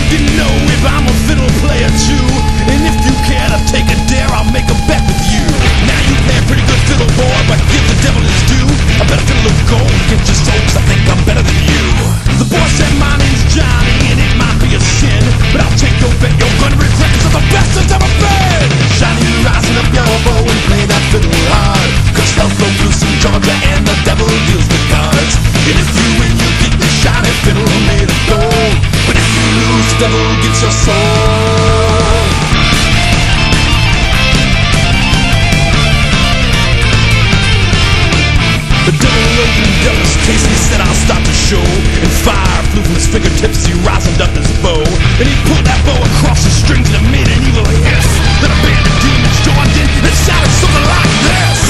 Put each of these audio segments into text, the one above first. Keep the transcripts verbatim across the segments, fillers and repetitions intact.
You know if I'm a fiddle player too, and if you care to take a dare, I'll make a bet with you. Now you play a pretty good fiddle, boy, but give the devil his due. I bet a fiddle of gold against your soul, 'cause I think I'm better than you. The boy said my name's Johnny, and it might be a sin, but I'll take your bet you're gonna regret, 'cause I'm the best there's ever been. Johnny, rising up your bow and play that fiddle hard, 'cause hell's broke loose in Georgia and the devil deals the cards. And if you win, you get the shiny fiddle made of gold, but if you lose, the devil gets your soul. The devil opened up his case and he said, I'll start the show. And fire flew from his fingertips, he risened up his bow, and he pulled that bow across the strings and it made an evil hiss. Then a band of demons joined in and sounded something like this.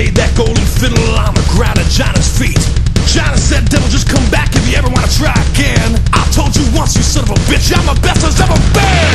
laid that golden fiddle on the ground at Johnny's feet. Johnny said, devil, just come back if you ever wanna try again. I told you once, you son of a bitch, I'm the best there's ever been.